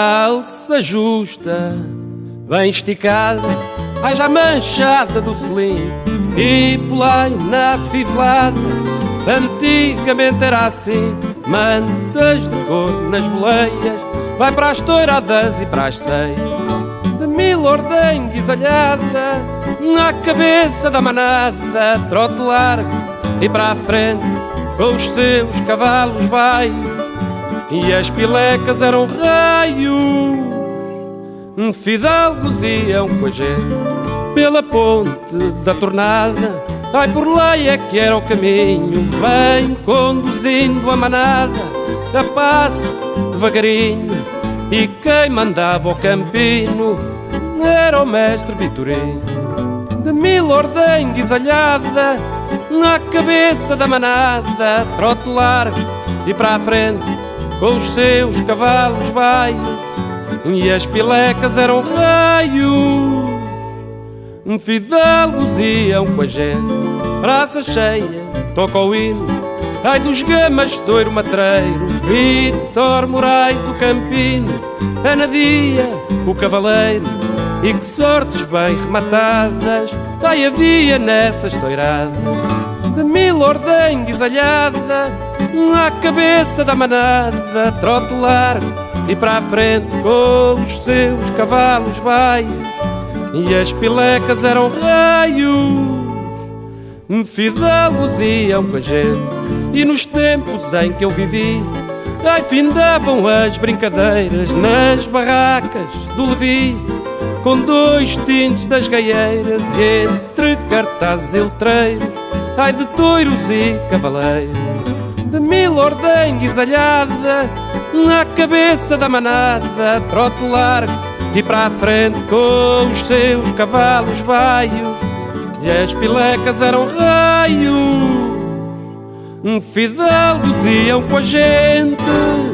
calça justa, bem esticada, ai já manchada do selim, e polaina fivelada, antigamente era assim. Mantas de cor nas boleias, vai para as toiradas e para as ceias, de mil ordem guisalhada, na cabeça da manada, trote largo e para a frente, com os seus cavalos baios, e as pilecas eram raios. Fidalgos iam com a gente pela ponte da tornada, ai por lei é que era o caminho, bem conduzindo a manada, a passo devagarinho, e quem mandava o campino era o mestre Vitorino, de mil ordem guisalhada, na cabeça da manada, trote largo e para a frente, com os seus cavalos baios, e as pilecas eram raios. Fidalgos iam com a gente, praça cheia, toca o hino, ai dos gamas, Toiro Matreiro, Vítor Moraes, o campino, Ana Dia, o cavaleiro, e que sortes bem rematadas, ai havia nessas toiradas, de mil ordem guisalhada, à cabeça da manada, trote largo e para a frente, com os seus cavalos baios, e as pilecas eram raios. Fidalgos iam com a gente, e nos tempos em que eu vivi, ai findavam as brincadeiras nas barracas do Levi, com dois tintes das gaieiras, e entre cartazes e letreiros, ai de touros e cavaleiros, de mil ordem guisalhada, na cabeça da manada, trote largo e para a frente, com os seus cavalos baios, e as pilecas eram raios. Fidalgos iam com a gente.